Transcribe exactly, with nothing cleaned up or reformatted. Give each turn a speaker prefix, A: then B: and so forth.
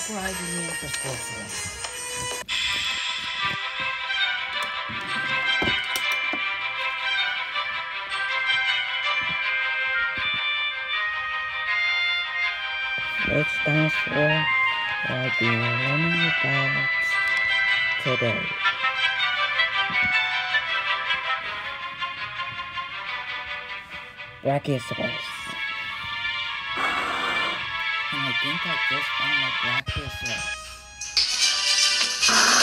A: are you in for school today? Which dinosaur will I be learning about today? Brachiosaurus. And I think I just found my Brachiosaurus.